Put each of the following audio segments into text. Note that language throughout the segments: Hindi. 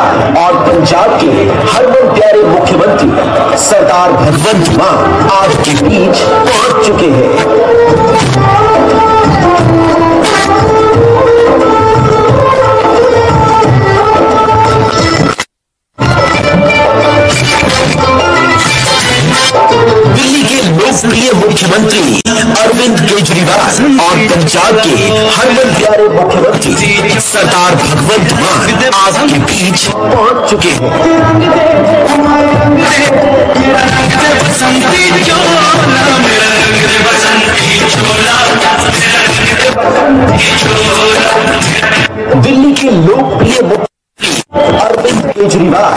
केजरीवाल और पंजाब के हरमन प्यारे मुख्यमंत्री सरदार भगवंत मान आपके बीच पहुंच चुके हैं। लोकप्रिय मुख्यमंत्री अरविंद केजरीवाल और पंजाब के हरमन प्यारे मुख्यमंत्री सरदार भगवंत मान आपके बीच पहुंच चुके हैं। दिल्ली के लोकप्रिय मुख्यमंत्री अरविंद केजरीवाल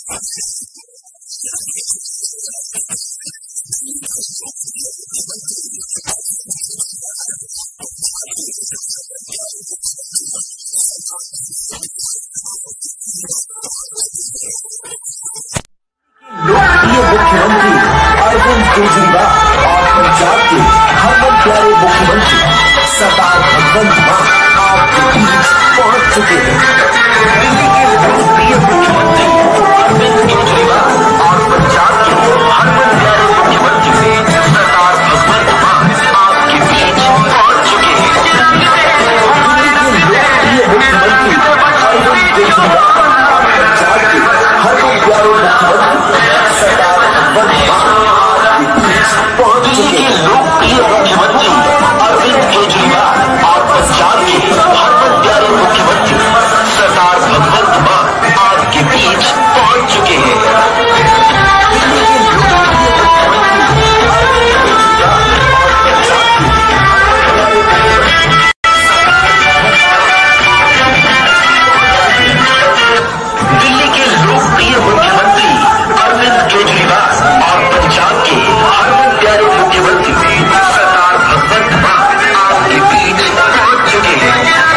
लोकप्रिय मुख्यमंत्री अरविंद केजरीवाल और पंजाब के हरमन प्यारे मुख्यमंत्री सरदार भगवंत मान आपके बीच पहुंच चुके हैं। दिल्ली के लोकप्रिय मुख्यमंत्री अरविंद केजरीवाल और पंजाब के हरमन प्यारे मुख्यमंत्री सरदार भगवंत मान आपके बीच पहुंच चुके हैं। दिल्ली के लोकप्रिय मुख्यमंत्री अरविंद केजरीवाल और पंजाब के हरमन प्यारे मुख्यमंत्री सरदार भगवंत मान आपके बीच पहुंच चुके हैं। लोकप्रिय मुख्यमंत्री अरविंद केजरीवाल और पंजाब के हरमन प्यारे मुख्यमंत्री सरदार भगवंत मान आपके बीच पहुंच चुके हैं। दिल्ली के लोकप्रिय मुख्यमंत्री अरविंद केजरीवाल और पंजाब के हरमन प्यारे मुख्यमंत्री सरदार भगवंत मान आपके बीच पहुंच चुके हैं।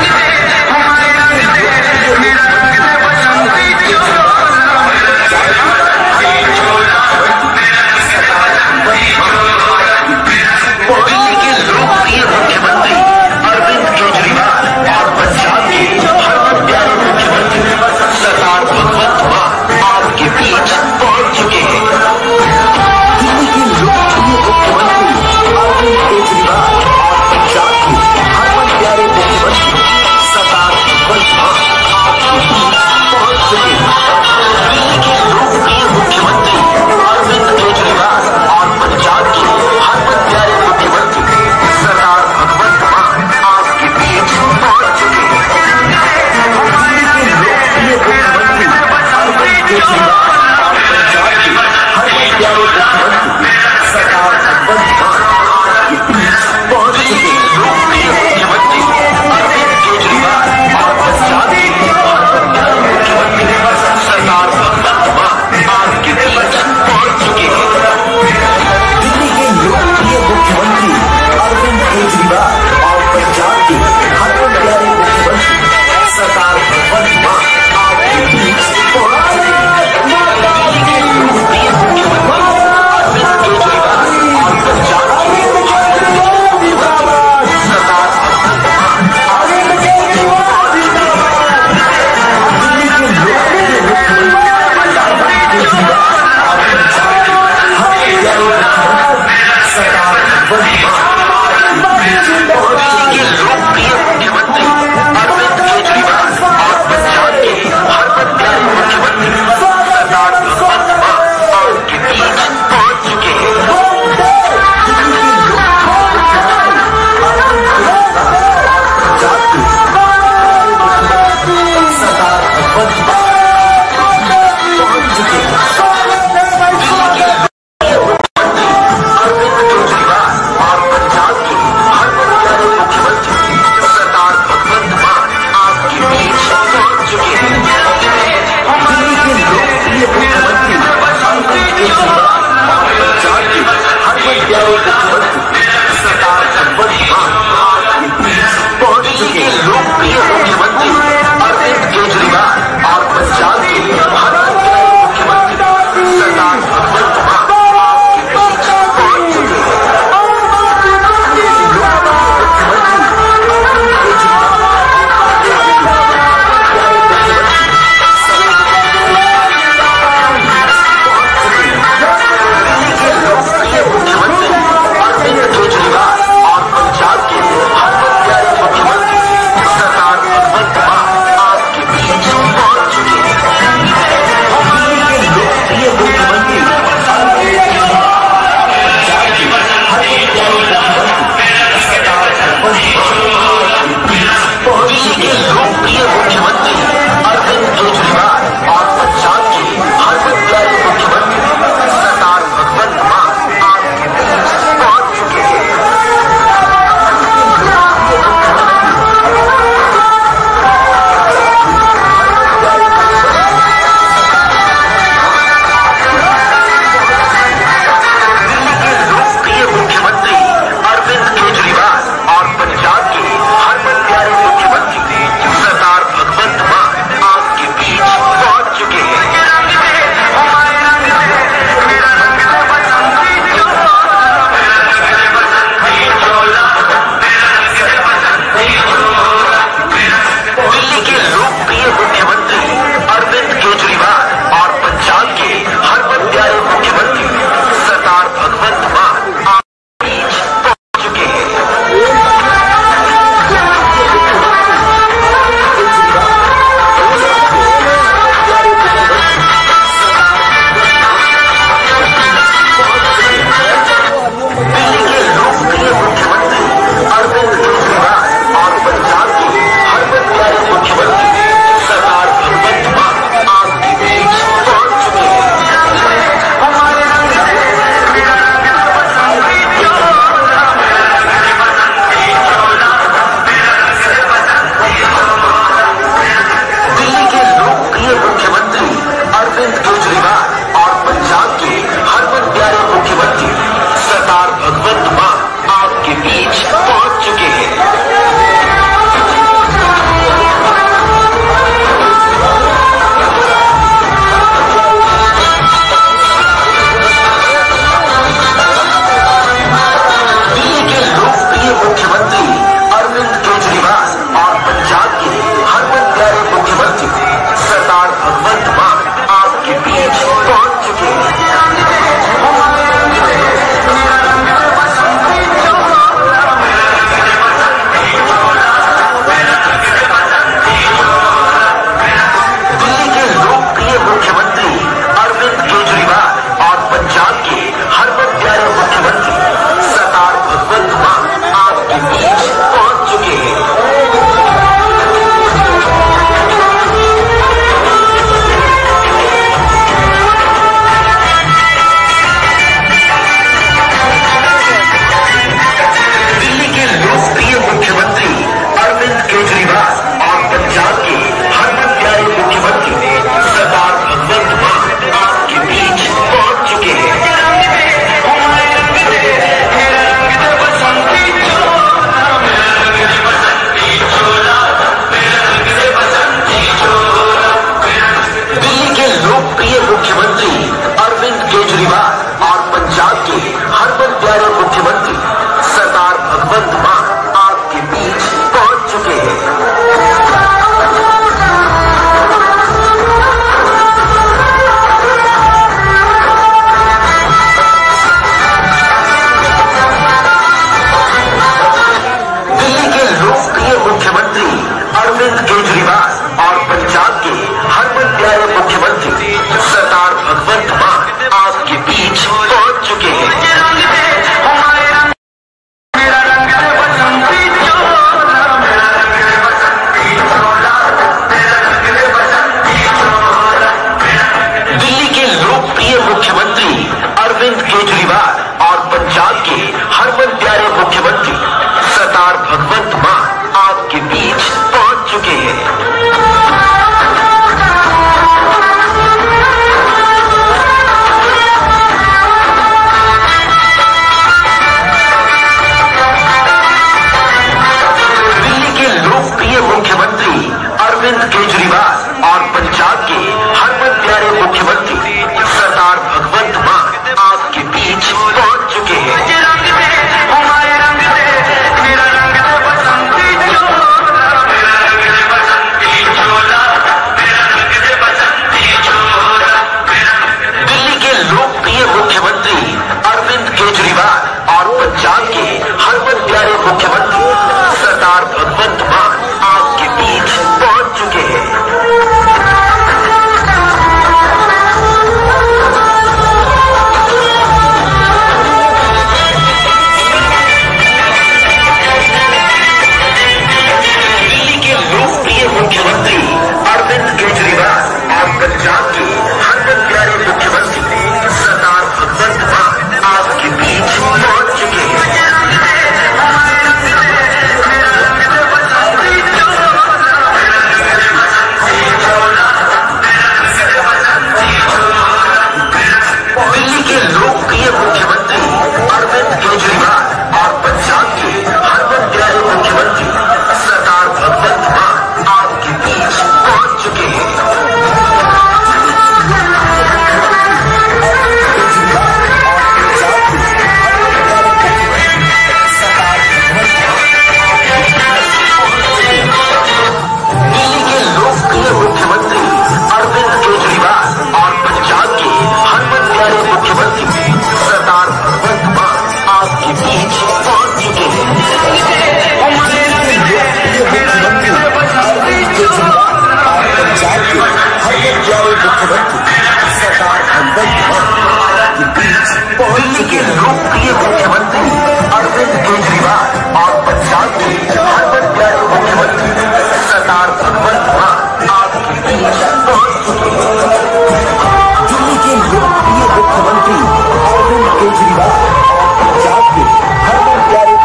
दिल्ली के लोकप्रिय मुख्यमंत्री अरविंद केजरीवाल और पंजाब के हरमन प्यारे मुख्यमंत्री सरदार भगवंत मान आपके बीच पहुंच चुके हैं। दिल्ली के लोकप्रिय मुख्यमंत्री अरविंद केजरीवाल और पंजाब के हरमन प्यारे मुख्यमंत्री सरदार भगवंत मान आपके बीच पहुंच चुके हैं। दिल्ली के लोकप्रिय मुख्यमंत्री अरविंद केजरीवाल और पंजाब के हरमन प्यारे मुख्यमंत्री सरदार भगवंत मान आपके बीच पहुंच चुके हैं। दिल्ली के लोकप्रिय मुख्यमंत्री अरविंद केजरीवाल और पंजाब के हरमन प्यारे मुख्यमंत्री सरदार भगवंत मान आपके बीच पहुंच चुके हैं। लोकप्रिय मुख्यमंत्री अरविंद केजरीवाल और पंजाब के हरमन प्यारे मुख्यमंत्री सरदार भगवंत मान आपके बीच पहुंच चुके हैं। दिल्ली के लोकप्रिय मुख्यमंत्री अरविंद केजरीवाल और पंजाब के हरमन प्यारे मुख्यमंत्री सरदार भगवंत मान आपके बीच पहुंच चुके हैं। दिल्ली के लोकप्रिय मुख्यमंत्री अरविंद केजरीवाल और पंजाब के हरमन प्यारे मुख्यमंत्री सरदार दिल्ली के लोकप्रिय मुख्यमंत्री अरविंद केजरीवाल और पंजाब के हरमन प्यारे मुख्यमंत्री सरदार भगवंत मान आपके बीच पहुंच चुके हैं। दिल्ली के लोकप्रिय मुख्यमंत्री अरविंद केजरीवाल और पंजाब के हरमन प्यारे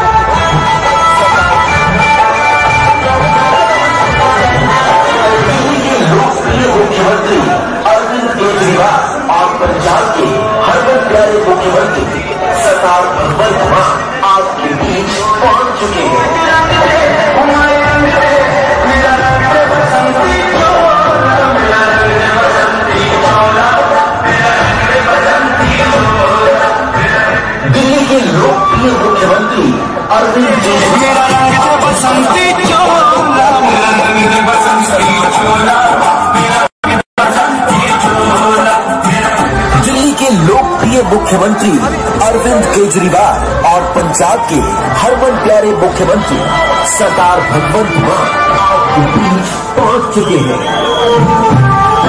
मुख्यमंत्री अरविंद केजरीवाल और पंजाब के हरमन प्यारे मुख्यमंत्री सरदार भगवंत मान आपके बीच पहुंच चुके हैं। दिल्ली के लोकप्रिय मुख्यमंत्री अरविंद केजरीवाल लोकप्रिय मुख्यमंत्री अरविंद केजरीवाल और पंजाब के हरमन प्यारे मुख्यमंत्री सरदार भगवंत मान आपके बीच पहुंच चुके हैं।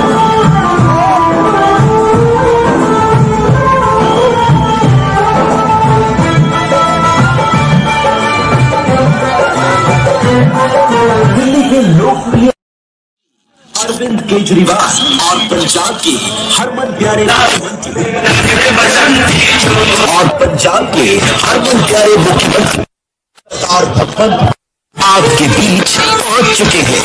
दिल्ली के लोकप्रिय अरविंद केजरीवाल और पंजाब के हरमन प्यारे मुख्यमंत्री सरदार भगवंत आपके बीच पहुंच चुके हैं।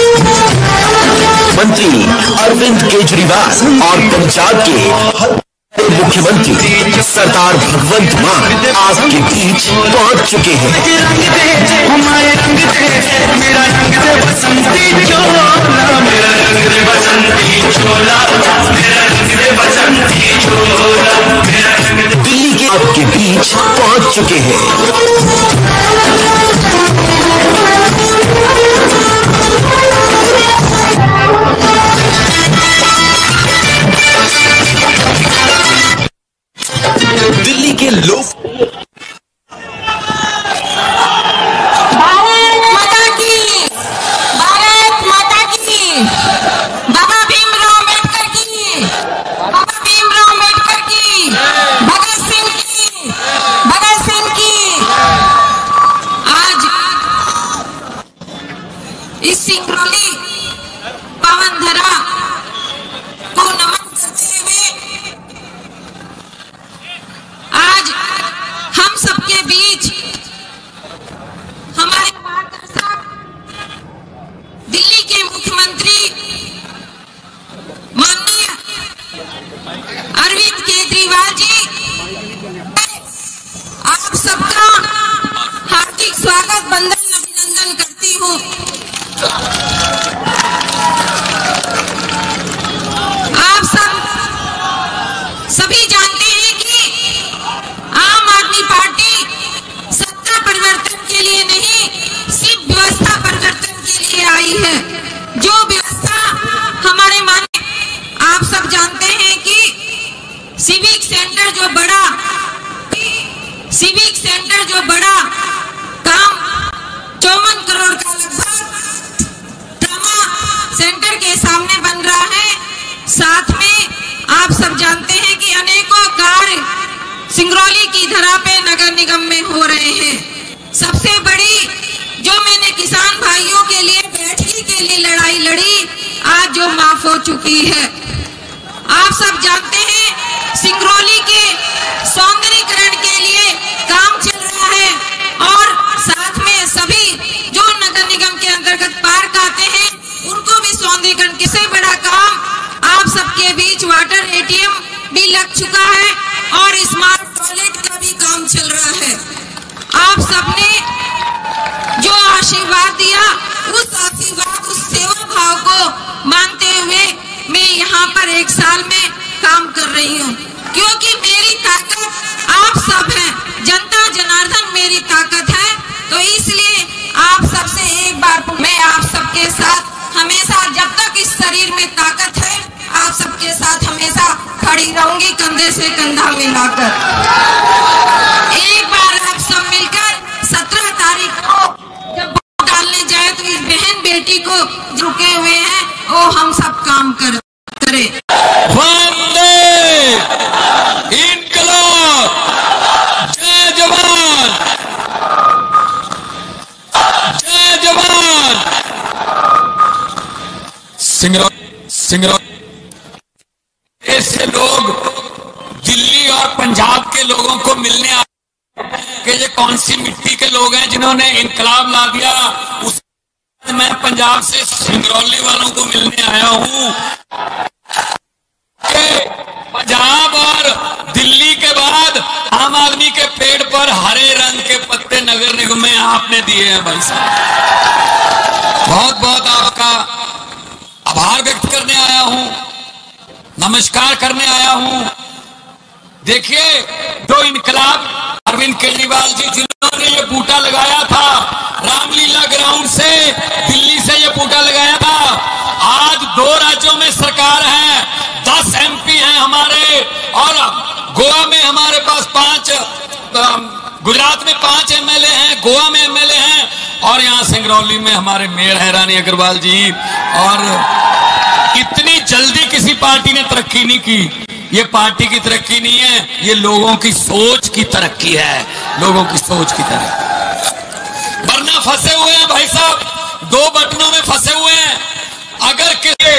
मंत्री अरविंद केजरीवाल और पंजाब के मुख्यमंत्री सरदार भगवंत मान आपके बीच पहुंच चुके हैं। दिल्ली के आपके बीच पहुंच चुके हैं। दिल्ली के लोग भारत माता की बाबा भीमराव अम्बेडकर की भगत सिंह की आज इस सिंगरौली पावन धरा को नमन करते हुए आज हम सबके बीच हमारे मार्गदर्शक दिल्ली के मुख्यमंत्री माननीय अरविंद केजरीवाल जी, आप सबका हार्दिक स्वागत वंदन अभिनंदन करती हूँ। आप सभी जानते हैं कि आम आदमी पार्टी सत्ता परिवर्तन के लिए नहीं, सिर्फ व्यवस्था परिवर्तन के लिए आई है। जो व्यवस्था हमारे माने आप सब जानते हैं कि सिविक सेंटर जो बड़ा काम 54 करोड़ का लगभग ट्रामा सेंटर के सामने बन रहा है। साथ में आप सब जानते हैं कि अनेकों कार्य सिंगरौली की धरा पे नगर निगम में हो रहे हैं। सबसे बड़ी जो मैंने किसान भाइयों के लिए बैठकी के लिए लड़ाई लड़ी, आज जो माफ हो चुकी है। आप सब जानते हैं सिंगरौली के सौंदर्यीकरण के लिए काम चल रहा है और साथ में सभी जो नगर निगम के अंतर्गत पार्क आते हैं उनको भी सौंदर्यीकरण। किसी बड़ा काम आप सबके बीच वाटर एटीएम भी लग चुका है और स्मार्ट टॉयलेट का भी काम चल रहा है। आप सबने जो आशीर्वाद दिया उस आशीर्वाद उस सेवा भाव को मानते हुए मैं यहाँ पर 1 साल में काम कर रही हूँ, क्योंकि मेरी ताकत आप सब हैं, जनता जनार्दन मेरी ताकत है। तो इसलिए आप सबसे एक बार मैं आप सबके साथ हमेशा, जब तक इस शरीर में ताकत है, आप सबके साथ हमेशा खड़ी रहूंगी, कंधे से कंधा मिलाकर। एक बार आप सब मिलकर 17 तारीख को जब वोट डालने जाए तो इस बहन बेटी को रुके हुए हैं वो हम सब काम करें। वंदे इनकलाब पंजाब के लोगों को मिलने आए कि ये कौन सी मिट्टी के लोग हैं जिन्होंने इनकलाब ला दिया। उस मैं पंजाब से सिंगरौली वालों को मिलने आया हूं कि पंजाब और दिल्ली के बाद आम आदमी के पेड़ पर हरे रंग के पत्ते नगर निगम में आपने दिए हैं भाई साहब। बहुत बहुत आपका आभार व्यक्त करने आया हूं, नमस्कार करने आया हूं। देखिए, जो इनकलाब अरविंद केजरीवाल जी जिन्होंने ये बूटा लगाया था रामलीला ग्राउंड से, दिल्ली से ये बूटा लगाया था, आज 2 राज्यों में सरकार है, 10 MP हैं हमारे, और गोवा में हमारे पास 5, गुजरात में 5 MLA हैं, गोवा में MLA हैं, और यहाँ सिंगरौली में हमारे मेयर हैं रानी अग्रवाल जी। और इतनी जल्दी किसी पार्टी ने तरक्की नहीं की। ये पार्टी की तरक्की नहीं है, ये लोगों की सोच की तरक्की है, लोगों की सोच की तरक्की। वरना फंसे हुए हैं भाई साहब, 2 बटनों में फंसे हुए हैं। अगर किसी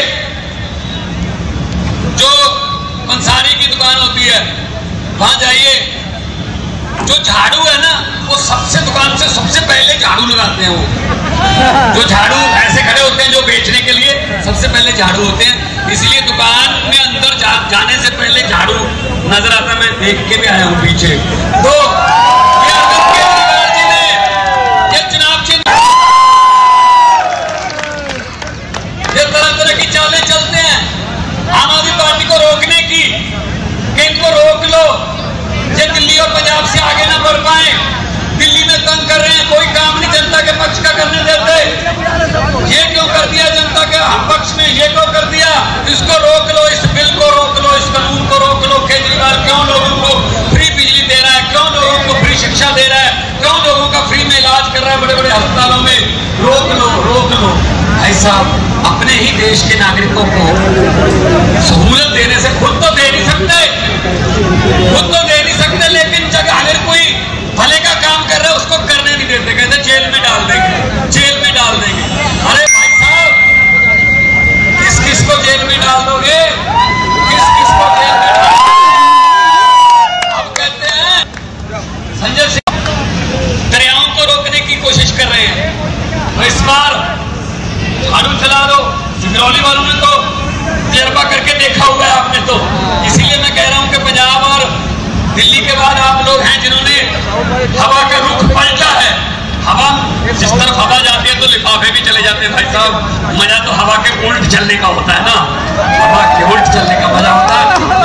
जो पंसारी की दुकान होती है वहां जाइए, जो झाड़ू है ना वो सबसे दुकान से सबसे पहले झाड़ू लगाते हैं। वो जो झाड़ू ऐसे खड़े होते हैं जो बेचने के लिए सबसे पहले झाड़ू होते हैं, इसलिए दुकान में अंदर जाने से पहले झाड़ू नजर आता। मैं देख के भी आया हूं पीछे। तो ये अरविंद केजरीवाल जी ने ये चुनाव चिन्ह, ये तरह की चालें चलते हैं आम आदमी पार्टी को रोकने की कि इनको रोक लो, ये दिल्ली और पंजाब से आगे ना बढ़ पाए। दिल्ली में तंग कर रहे हैं, कोई काम नहीं जनता के पक्ष का करने देते। ये क्यों कर दिया जनता के पक्ष में, ये क्यों कर दिया, इसको रोक लो, इस बिल को रोक लो, इस कानून को रोक लो। केजरीवाल क्यों लोगों को फ्री बिजली दे रहा है, क्यों लोगों को फ्री शिक्षा दे रहा है, क्यों लोगों का फ्री में इलाज कर रहा है बड़े बड़े अस्पतालों में। रोक लो, रोक लो। ऐसा अपने ही देश के नागरिकों को सहूलत देने से खुद तो दे नहीं सकते, लेकिन जब अगर कोई भले का काम कर रहा है उसको करने नहीं देते, कहते जेल में डाल देंगे, जेल में डाल देंगे। अरे भाई साहब, किस किस को जेल में डाल दोगे, किस किस को जेल में डाल दोगे? अब कहते हैं संजय सिंह दरियाओं को रोकने की कोशिश कर रहे हैं, तो इस बार झाड़ू चला दो। सिंगरौली वालों ने तो तजर्बा करके देखा हुआ है आपने, तो इसीलिए मैं कह रहा हूं कि पंजाब और दिल्ली के बाद आप लोग हैं जिन्होंने हवा का रुख पलटा है। हवा जिस तरफ हवा जाती है तो लिफाफे भी चले जाते हैं भाई साहब। मजा तो हवा के उल्ट चलने का होता है ना, हवा के उल्ट चलने का मजा होता है।